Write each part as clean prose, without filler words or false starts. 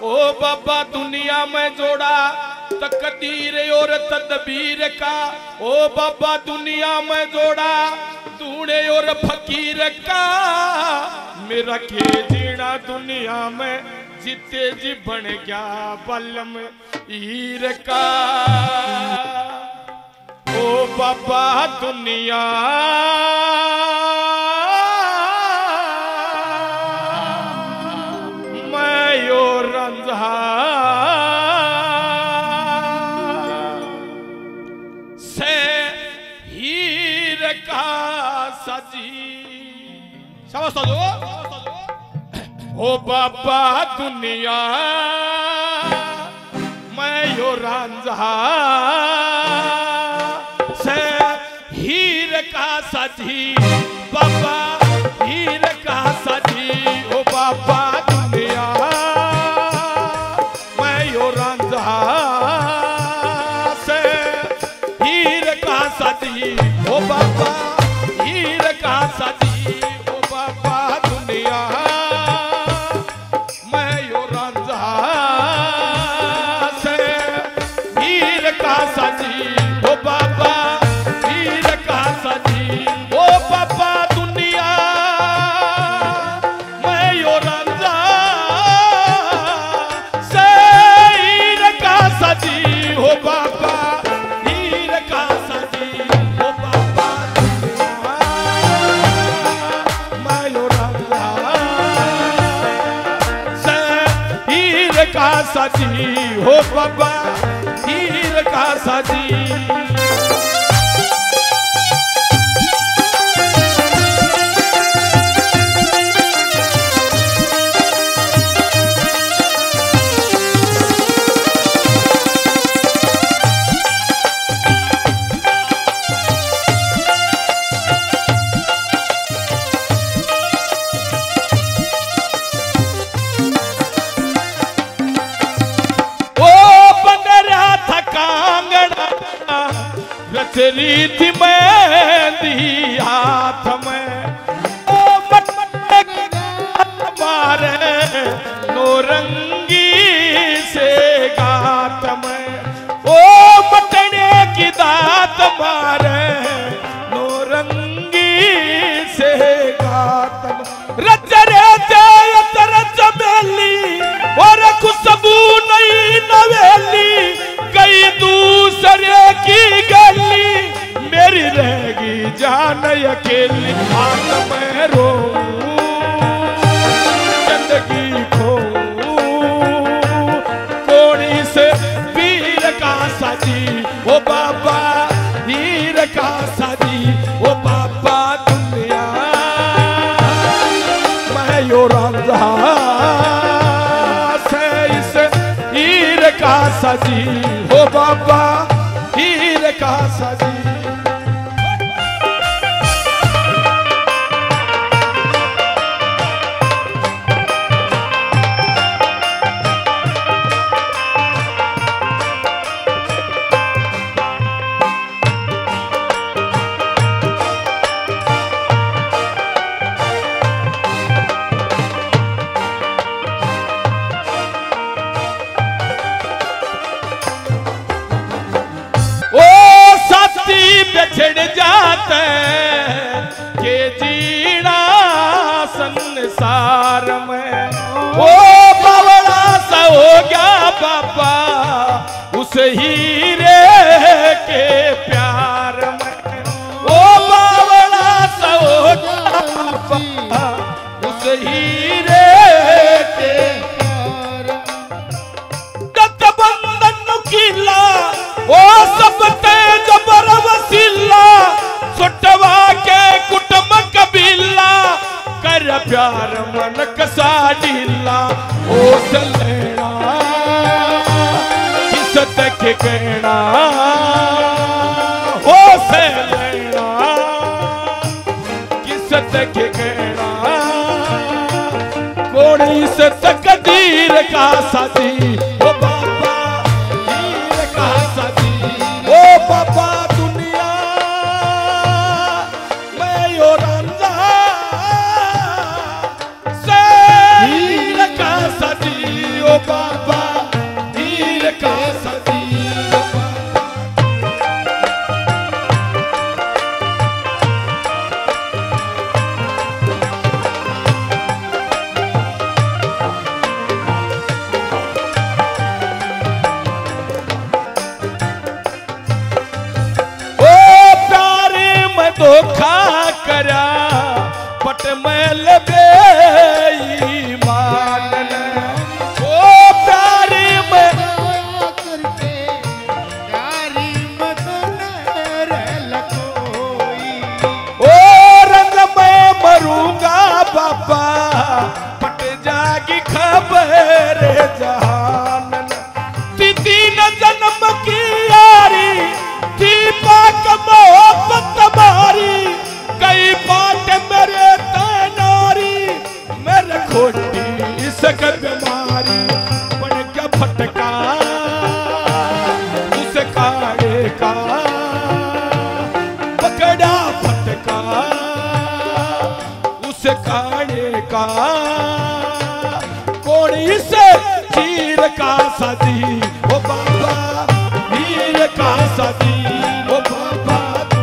ओ बाबा दुनिया में जोड़ा तकदीर और तदबीर का। ओ बाबा दुनिया में जोड़ा दूने और फकीर का। मेरा के जीना दुनिया में जीते जी बन गया बलम हीर का। ओ बाबा दुनिया मैं यो रंझा से हीर का सजी। समझता दो। ओ बाबा दुनिया मैं यो रंझा से हीर का सजी। बाबा हीर का सजी। ओ बाबा दुनिया मैं यो रंझा से हीर का सजी। ओ बाबा हीर का सजी। ओ बाबा दुनिया मैं यो रंझा से हीर का सजी। ओ बाबा हीर का सजी। ओ बाबा दुनिया मैं यो रंझा से हीर का सजी। ओ बाबा हीर का सजी। ओ बाबा दुनिया मैं यो रंझा से हीर का सजी। ओ बाबा हीर का सजी। रीत मेहंदी हाथ में। ओ मारे नौरंगी से गात में। ओ मटने की दात मारे नौरंगी से गात में। रचरे चमेली और खुशबू नई नवेली। कई दूसरे की गली मेरी रहेगी जान अकेली। हाथ में रो जिंदगी खो कोड़ी से वीर का सजी। ओ बाबा हीर का सजी। ओ बाबा दुनिया मैं यो रंझा से इस हीर का सजी। ओ बाबा हीर का सजी। बिछड़ जाते के जीना संसार में। ओ बावड़ा सा हो गया बाबा उस हीरे के प्यार में। ओ बावड़ा सा हो गया बाबा उस हीरे के प्यार में। गठबंधन नुकीला ओ सब तेज बर वसीला। सुटवा के कुटुंब कबीला कर प्यार मन कसा ढीला। ओ चलेना किस तक कहना हो से लेना किस तक कहना। कोड़ी से तकदीर का साथी। ओ बाबा हीर का साथी। ओ बाबा दुनिया मैं यो रंझा से हीर का सजी। ओ ओ बाबा मीर का साथी। धोखा करा पट मैल बेईमान ओ प्यारी में करके प्यारी मदन कोई ओ रंग में मरूंगा बाबा पट जागी खबर जहान। तीन जन्म की यारी दीपक मोहब्बत तुम्हारी कई बात मेरे तैनारी मेरे खोटी सक बीमारी बन के फटका उस काले का पकड़ा फटका उस काले का कोड़ी से चीर का साथी ओ बाबा वीर का साथी ओ बाबा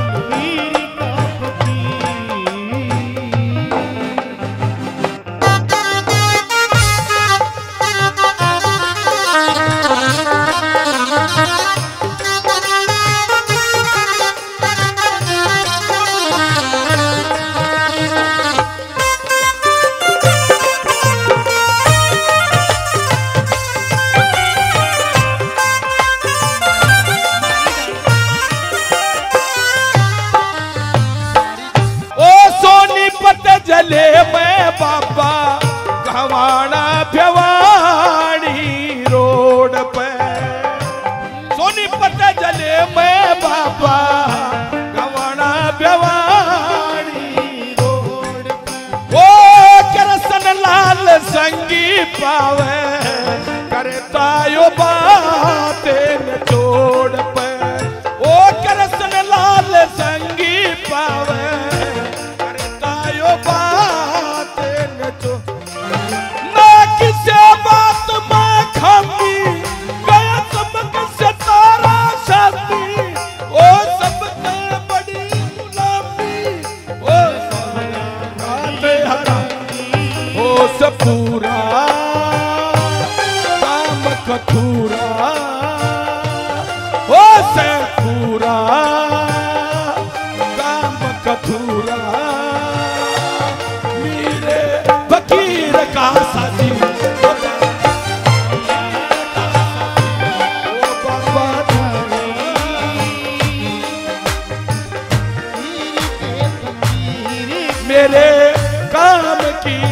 जले मैं बाबा घवाना भिवानी रोड पे सोनीपत जले मैं बाबा घवाना भिवानी रोड पे ओ करसन लाल संगी पावे करता यो बातें छोड़ पे ओ करसन लाल संगी पावे बात मैं खाती गया सबक से तारा शादी ओ सबसे बड़ी गुलामी ओ काले हरा ओ सपूरा काम कथूरा ओ से पूरा काम कथूरा मेरे फकीर का साथी मेरे काम की